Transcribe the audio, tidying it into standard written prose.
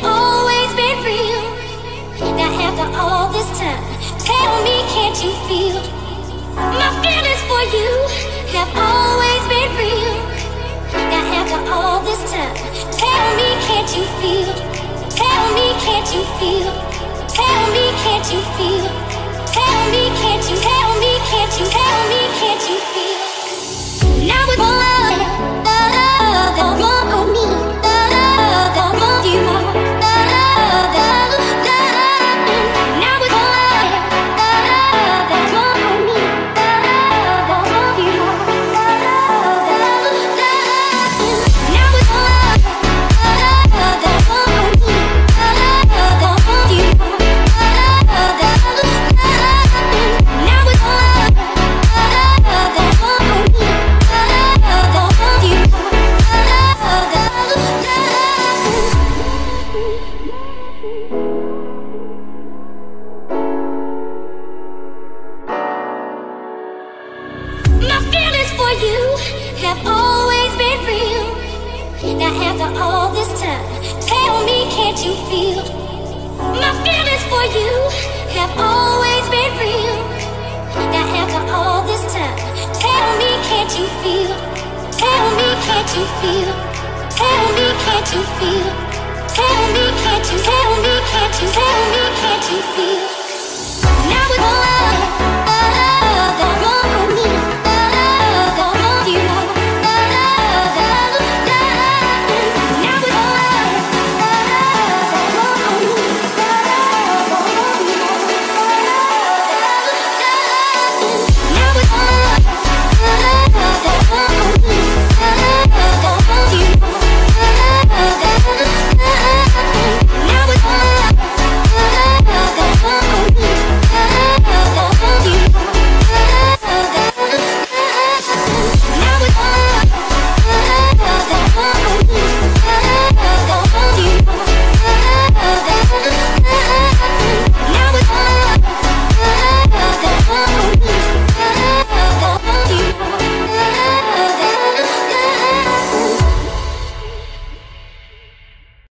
always been real. Now after all this time, tell me, can't you feel? My feelings for you have always been real. Now after all this time, tell me, can't you feel? Tell me, can't you feel? Tell me, can't you feel? Tell me, can't you? Tell me, can't you? Tell me, can't you feel? Now with love, the one on me, the one you are, now with love, the one on me, the one you are, now with love, the one on me, the one you are, now with love, the one on me. My feelings for you have always been real. Now after all this time, tell me, can't you feel? My feelings for you have always been real. Now after all this time, tell me, can't you feel? Tell me, can't you feel? Tell me, can't you feel? Tell me, can't you? Tell me, can't you? Tell me, can't you feel?